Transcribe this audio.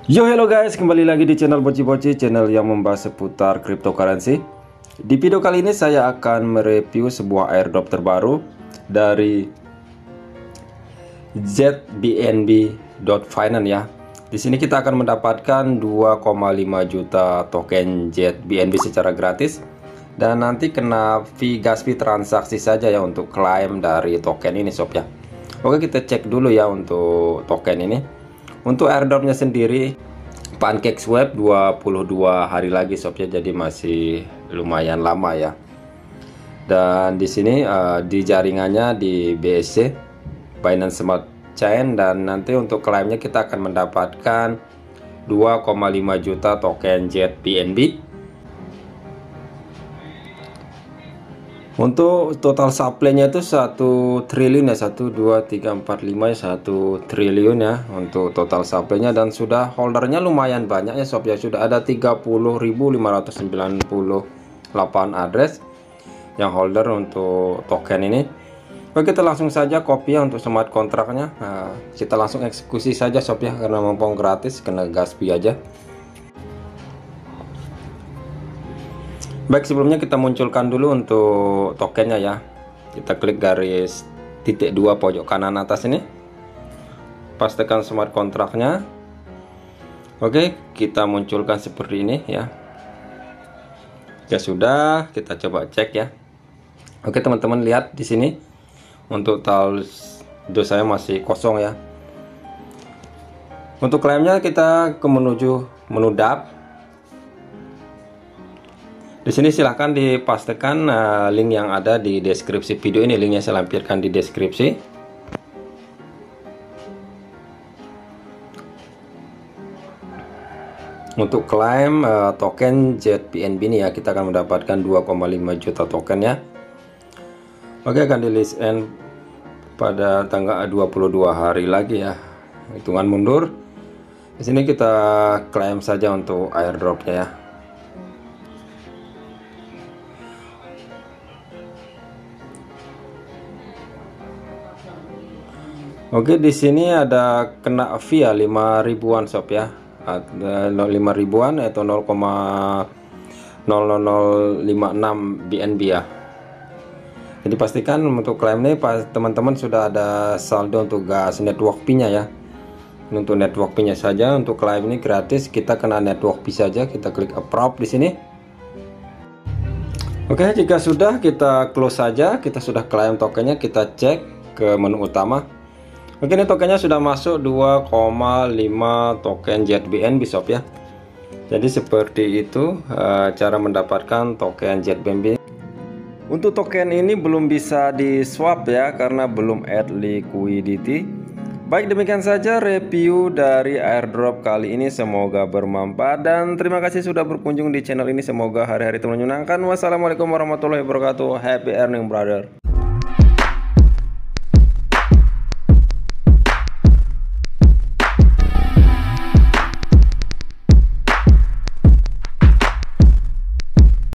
Yo hello guys, kembali lagi di channel Boci-Boci, channel yang membahas seputar cryptocurrency. Di video kali ini saya akan mereview sebuah airdrop terbaru dari ZBNB.Finance ya. Di sini kita akan mendapatkan 2,5 juta token ZBNB secara gratis dan nanti kena fee gas fee transaksi saja ya untuk klaim dari token ini sob ya. Oke, kita cek dulu ya untuk token ini. Untuk airdropnya sendiri PancakeSwap 22 hari lagi sob ya, jadi masih lumayan lama ya. Dan di sini di jaringannya di BSC, Binance Smart Chain, dan nanti untuk klaimnya kita akan mendapatkan 2,5 juta token ZBNB. Untuk total supply-nya itu 1 triliun ya, 1 2 3 4 5 ya, 1 triliun ya untuk total supply-nya, dan sudah holdernya lumayan banyak ya sob ya. Sudah ada 30.598 address yang holder untuk token ini. Oke, kita langsung saja copy ya untuk smart kontraknya. Nah, kita langsung eksekusi saja sob ya, karena mumpung gratis kena gas fee aja. Baik, sebelumnya kita munculkan dulu untuk tokennya ya. Kita klik garis titik 2 pojok kanan atas ini, pastikan smart kontraknya. Oke, kita munculkan seperti ini ya. Ya sudah, kita coba cek ya. Oke teman-teman, lihat di sini untuk saldo saya masih kosong ya. Untuk klaimnya kita ke menuju menu DApp. Di sini silahkan dipastikan link yang ada di deskripsi video ini. Linknya saya lampirkan di deskripsi. Untuk klaim token ZBNB ini ya, kita akan mendapatkan 2,5 juta token ya. Oke, akan di list end pada tanggal 22 hari lagi ya, hitungan mundur. Di sini kita klaim saja untuk airdropnya ya. Oke, di sini ada kena fee ya 5 ribuan sob ya. Ada 5 ribuan atau 0,0056 BNB ya. Jadi pastikan untuk klaim ini teman-teman sudah ada saldo untuk gas network fee-nya ya. Ini untuk network fee-nya saja. Untuk klaim ini gratis, kita kena network fee saja. Kita klik approve di sini. Oke, jika sudah kita close saja. Kita sudah klaim tokennya, kita cek ke menu utama. Oke, ini tokennya sudah masuk 2,5 token ZBNB sob ya. Jadi seperti itu cara mendapatkan token ZBNB. Untuk token ini belum bisa di swap ya, karena belum add liquidity. Baik, demikian saja review dari airdrop kali ini. Semoga bermanfaat dan terima kasih sudah berkunjung di channel ini. Semoga hari-hari itu menyenangkan. Wassalamualaikum warahmatullahi wabarakatuh. Happy earning brother.